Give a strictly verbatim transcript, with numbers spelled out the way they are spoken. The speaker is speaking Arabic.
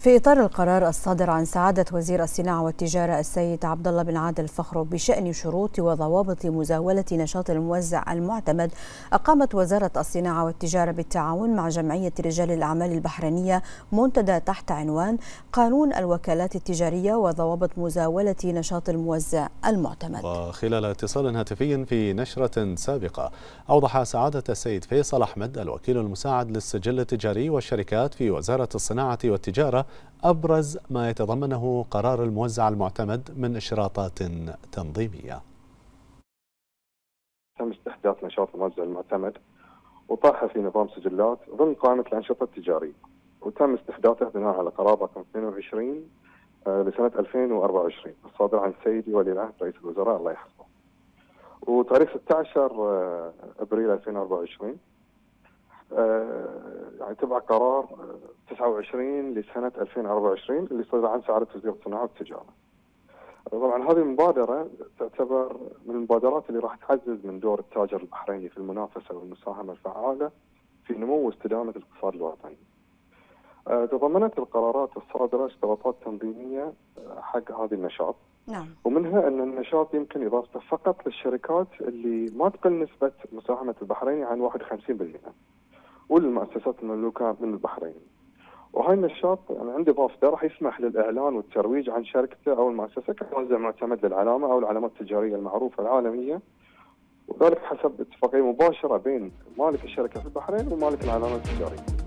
في إطار القرار الصادر عن سعادة وزير الصناعة والتجارة السيد عبد الله بن عادل فخرو بشأن شروط وضوابط مزاولة نشاط الموزع المعتمد، أقامت وزارة الصناعة والتجارة بالتعاون مع جمعية رجال الأعمال البحرينية منتدى تحت عنوان قانون الوكالات التجارية وضوابط مزاولة نشاط الموزع المعتمد. وخلال اتصال هاتفي في نشرة سابقة، أوضح سعادة السيد فيصل أحمد الوكيل المساعد للسجل التجاري والشركات في وزارة الصناعة والتجارة أبرز ما يتضمنه قرار الموزع المعتمد من إشراطات تنظيمية. تم استحداث نشاط الموزع المعتمد وطرحه في نظام سجلات ضمن قائمة الأنشطة التجارية، وتم استحداثه بناء على قرار رقم اثنين وعشرين لسنة ألفين وأربعة وعشرين الصادر عن سيدي ولي العهد رئيس الوزراء الله يحفظه. وتاريخ ستة عشر أبريل ألفين وأربعة وعشرين يعني تبع قرار تسعة وعشرين لسنة ألفين وأربعة وعشرين اللي صدر عن سعادة وزير الصناعة والتجارة. طبعا هذه المبادرة تعتبر من المبادرات اللي راح تعزز من دور التاجر البحريني في المنافسة والمساهمة الفعالة في نمو واستدامة الاقتصاد الوطني. تضمنت القرارات الصادرة اشتراطات تنظيمية حق هذا النشاط. نعم. ومنها أن النشاط يمكن إضافته فقط للشركات اللي ما تقل نسبة مساهمة البحريني عن واحد وخمسين بالمئة والمؤسسات المملوكة من البحرين. وهاي النشاط يعني عند إضافته راح يسمح للإعلان والترويج عن شركته أو المؤسسة كموزع معتمد للعلامة أو العلامات التجارية المعروفة العالمية، وذلك حسب اتفاقية مباشرة بين مالك الشركة في البحرين ومالك العلامة التجارية.